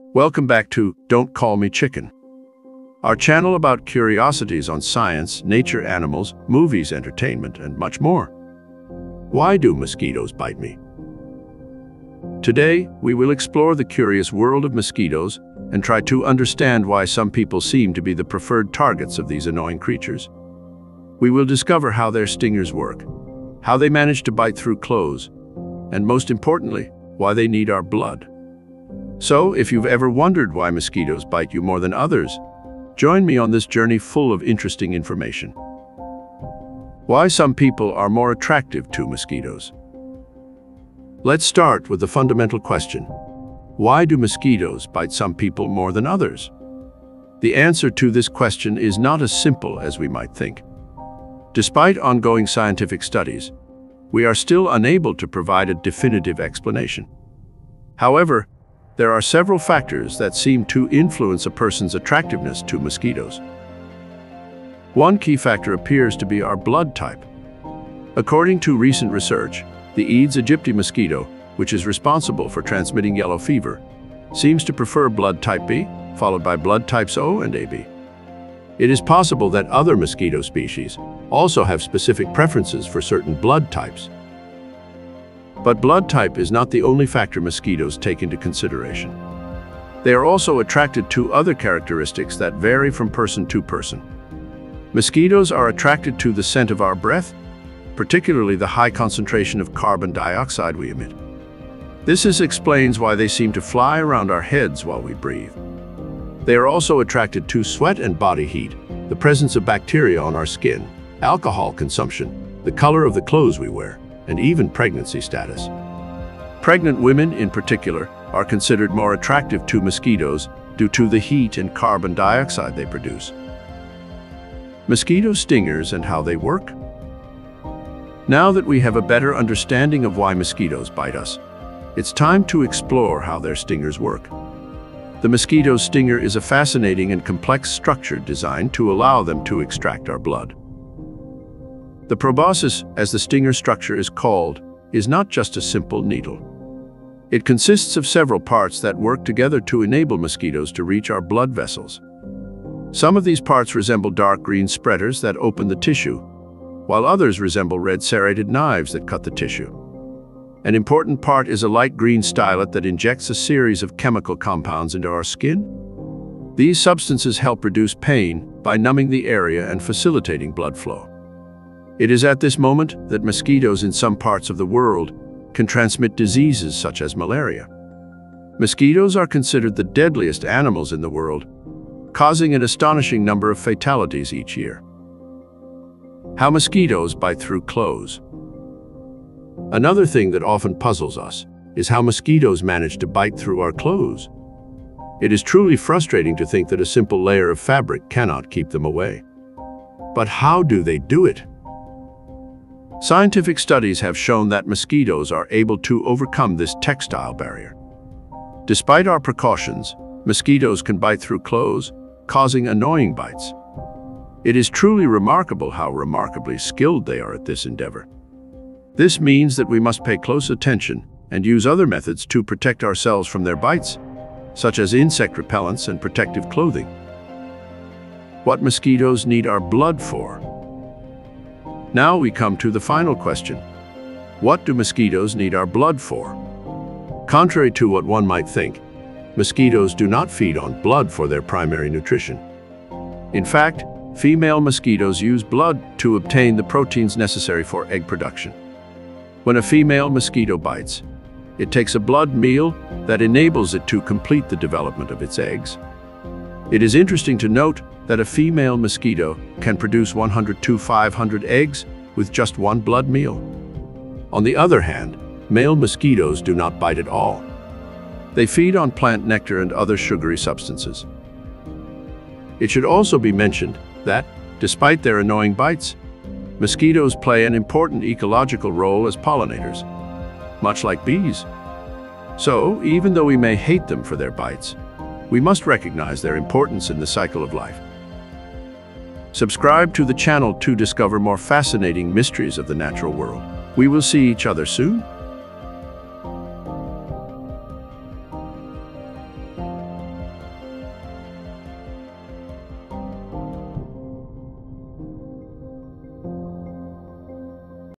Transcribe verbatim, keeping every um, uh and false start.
Welcome back to Don't Call Me Chicken, our channel about curiosities on science, nature, animals, movies, entertainment, and much more. Why do mosquitoes bite me? Today, we will explore the curious world of mosquitoes and try to understand why some people seem to be the preferred targets of these annoying creatures. We will discover how their stingers work, how they manage to bite through clothes, and most importantly, why they need our blood. So, if you've ever wondered why mosquitoes bite you more than others, join me on this journey full of interesting information. Why some people are more attractive to mosquitoes. Let's start with the fundamental question. Why do mosquitoes bite some people more than others? The answer to this question is not as simple as we might think. Despite ongoing scientific studies, we are still unable to provide a definitive explanation. However, there are several factors that seem to influence a person's attractiveness to mosquitoes. One key factor appears to be our blood type. According to recent research, the Aedes aegypti mosquito, which is responsible for transmitting yellow fever, seems to prefer blood type B, followed by blood types O and A B. It is possible that other mosquito species also have specific preferences for certain blood types. But blood type is not the only factor mosquitoes take into consideration. They are also attracted to other characteristics that vary from person to person. Mosquitoes are attracted to the scent of our breath, particularly the high concentration of carbon dioxide we emit. This is explains why they seem to fly around our heads while we breathe. They are also attracted to sweat and body heat, the presence of bacteria on our skin, alcohol consumption, the color of the clothes we wear, and even pregnancy status. Pregnant women, in particular, are considered more attractive to mosquitoes due to the heat and carbon dioxide they produce. Mosquito stingers and how they work. Now that we have a better understanding of why mosquitoes bite us, it's time to explore how their stingers work. The mosquito's stinger is a fascinating and complex structure designed to allow them to extract our blood. The proboscis, as the stinger structure is called, is not just a simple needle. It consists of several parts that work together to enable mosquitoes to reach our blood vessels. Some of these parts resemble dark green spreaders that open the tissue, while others resemble red serrated knives that cut the tissue. An important part is a light green stylet that injects a series of chemical compounds into our skin. These substances help reduce pain by numbing the area and facilitating blood flow. It is at this moment that mosquitoes in some parts of the world can transmit diseases such as malaria. Mosquitoes are considered the deadliest animals in the world, causing an astonishing number of fatalities each year. How mosquitoes bite through clothes. Another thing that often puzzles us is how mosquitoes manage to bite through our clothes. It is truly frustrating to think that a simple layer of fabric cannot keep them away. But how do they do it? Scientific studies have shown that mosquitoes are able to overcome this textile barrier. Despite our precautions, mosquitoes can bite through clothes, causing annoying bites. It is truly remarkable how remarkably skilled they are at this endeavor. This means that we must pay close attention and use other methods to protect ourselves from their bites, such as insect repellents and protective clothing. What mosquitoes need our blood for? Now we come to the final question. What do mosquitoes need our blood for? Contrary to what one might think, mosquitoes do not feed on blood for their primary nutrition. In fact, female mosquitoes use blood to obtain the proteins necessary for egg production. When a female mosquito bites, it takes a blood meal that enables it to complete the development of its eggs. It is interesting to note that a female mosquito can produce one hundred to five hundred eggs with just one blood meal. On the other hand, male mosquitoes do not bite at all. They feed on plant nectar and other sugary substances. It should also be mentioned that, despite their annoying bites, mosquitoes play an important ecological role as pollinators, much like bees. So, even though we may hate them for their bites, we must recognize their importance in the cycle of life. Subscribe to the channel to discover more fascinating mysteries of the natural world. We will see each other soon.